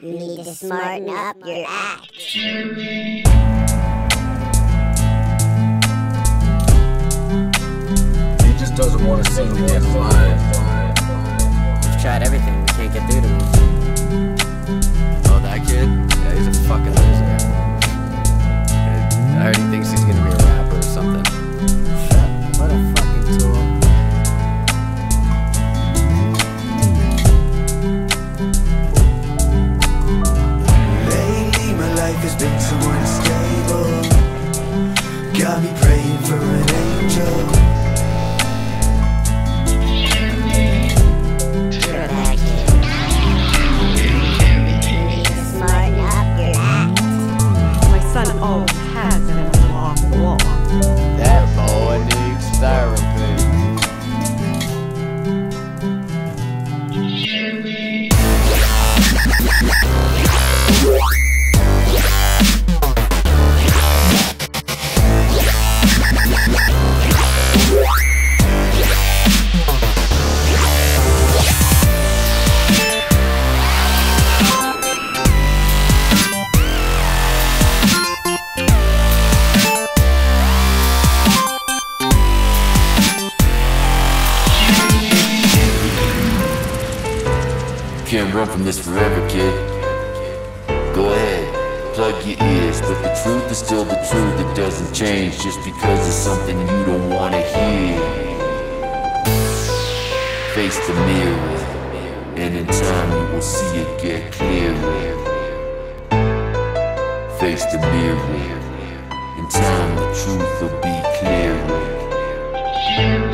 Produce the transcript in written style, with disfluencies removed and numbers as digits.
You need to smarten up your act. He just doesn't want to see me get live. We've tried everything, we can't get through to him. Oh, that kid? Yeah, he's a fucking loser. I heard he thinks he's gonna be a rapper or something. Shit, what a fucking tool. Lately my life has been so unstable. Got me praying for an angel. You're that kid. You need to smarten up your act. My son always has been an off wall. That boy needs therapy. Can't run from this forever, kid. Go ahead, plug your ears, but the truth is still the truth. It doesn't change just because it's something you don't wanna hear. Face the mirror, and in time you will see it get clearer. Face the mirror, in time the truth will be clearer.